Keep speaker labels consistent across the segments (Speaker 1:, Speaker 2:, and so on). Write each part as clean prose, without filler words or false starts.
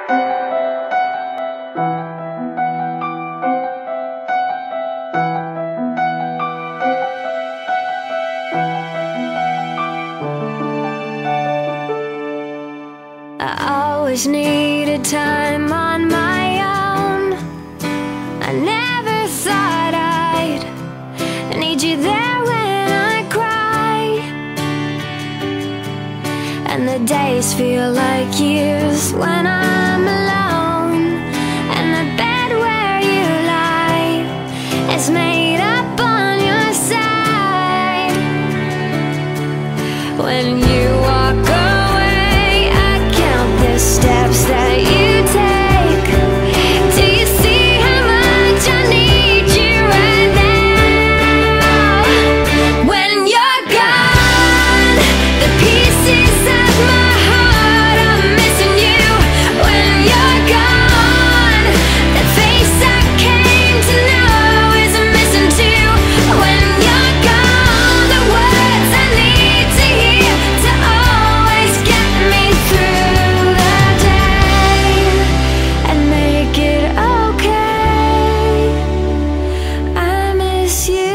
Speaker 1: I always needed time on my own. I never thought I'd need you there when I cry, and the days feel like years when I'm alone, and the bed where you lie is made up on your side. When you walk away, I count the steps that you take. Do you see how much I need you right now? When you're gone, the pieces of my heart are missing you. When you're gone, the face I came to know is missing too. When you're gone, the words I need to hear to always get me through the day and make it okay. I miss you.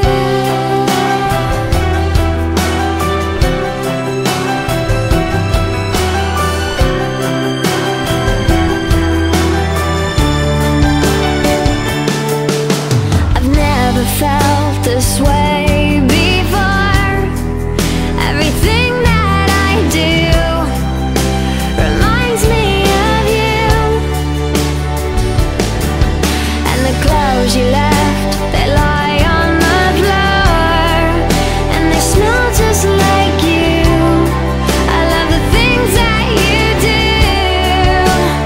Speaker 1: I've never felt this way before. Everything that I do reminds me of you, and the clothes you left, they lie on the floor, and they smell just like you. I love the things that you do.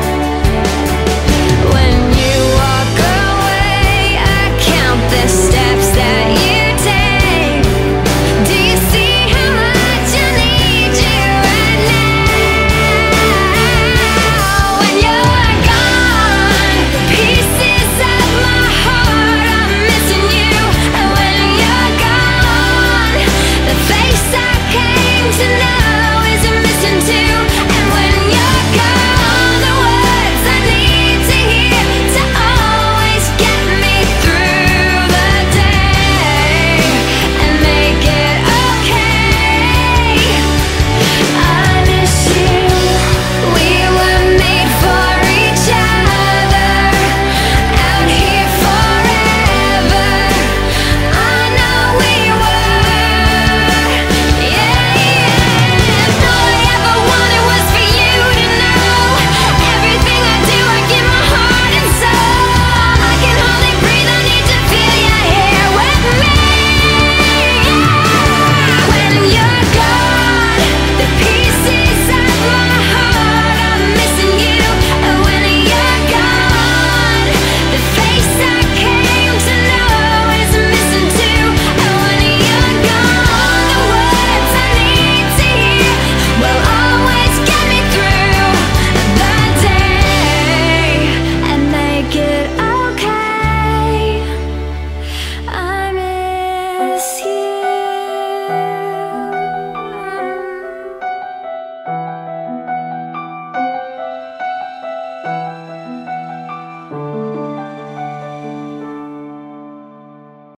Speaker 1: When you walk away, I count the steps that you take. Do you see how much I need you right now? When you're gone, the pieces of my heart are missing you. And when you're gone, the face I came to know is missing too. And when you're gone, the words I need to hear to always get me through the day and make it okay. I miss you. We were made for each other, out here forever. I know we were. Yeah. All I ever wanted was for you to know. Everything I do, I give my heart and soul. I can hardly breathe, I need to feel you here with me. When you're gone, the pieces of my heart are missing you. And when you're gone, the face I came to know is missing too. And when you're gone, the words I need to hear will always get me through the day and make it okay. I miss you.